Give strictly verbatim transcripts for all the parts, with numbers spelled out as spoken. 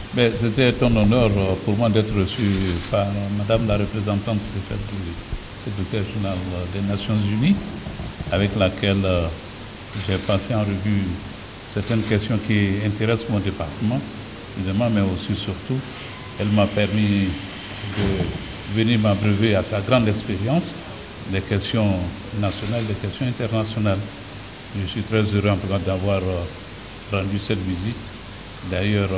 C'était un honneur pour moi d'être reçu par Madame la représentante spéciale du secrétaire général des Nations Unies, avec laquelle j'ai passé en revue certaines questions qui intéressent mon département, évidemment, mais aussi surtout, elle m'a permis de venir m'abreuver à sa grande expérience des questions nationales, des questions internationales. Je suis très heureux en tout cas d'avoir rendu cette visite. D'ailleurs,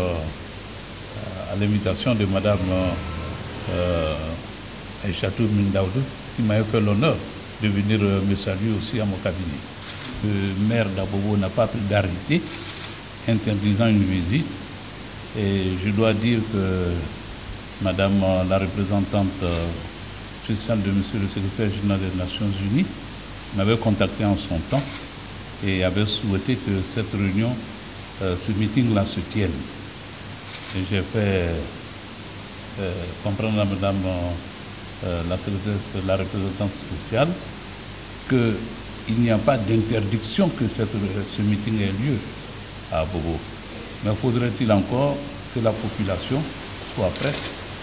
à l'invitation de Madame euh, Aïchatou Mindaoudou, qui m'a fait l'honneur de venir me saluer aussi à mon cabinet. Le maire d'Abobo n'a pas pris d'arrêté interdisant une visite. Et je dois dire que Madame la représentante spéciale de Monsieur le secrétaire général des Nations Unies m'avait contacté en son temps et avait souhaité que cette réunion, euh, ce meeting-là se tienne. Et j'ai fait euh, comprendre à Madame euh, la, la représentante spéciale qu'il n'y a pas d'interdiction que cette, ce meeting ait lieu à Bobo. Mais faudrait-il encore que la population soit prête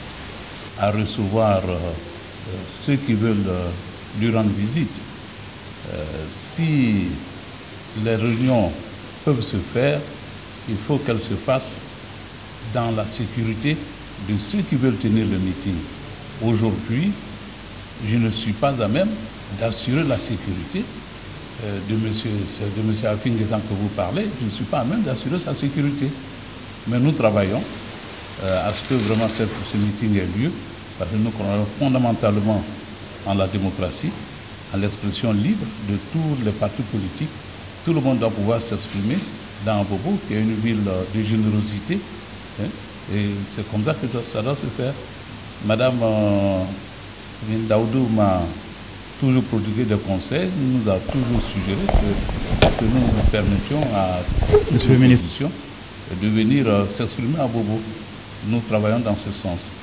à recevoir euh, ceux qui veulent euh, lui rendre visite. Euh, si les réunions peuvent se faire, il faut qu'elles se fassent dans la sécurité de ceux qui veulent tenir le meeting. Aujourd'hui, je ne suis pas à même d'assurer la sécurité euh, de M. de monsieur Afingezan que vous parlez. Je ne suis pas à même d'assurer sa sécurité. Mais nous travaillons euh, à ce que vraiment cette, ce meeting ait lieu, parce que nous croyons fondamentalement en la démocratie, en l'expression libre de tous les partis politiques. Tout le monde doit pouvoir s'exprimer dans Bobo, qui est une ville de générosité. Hein, et c'est comme ça que ça, ça doit se faire. Madame euh, Mindaoudou m'a toujours prodigué des conseils, nous a toujours suggéré que, que nous nous permettions à Monsieur le ministre de venir euh, s'exprimer à Bobo. Nous travaillons dans ce sens.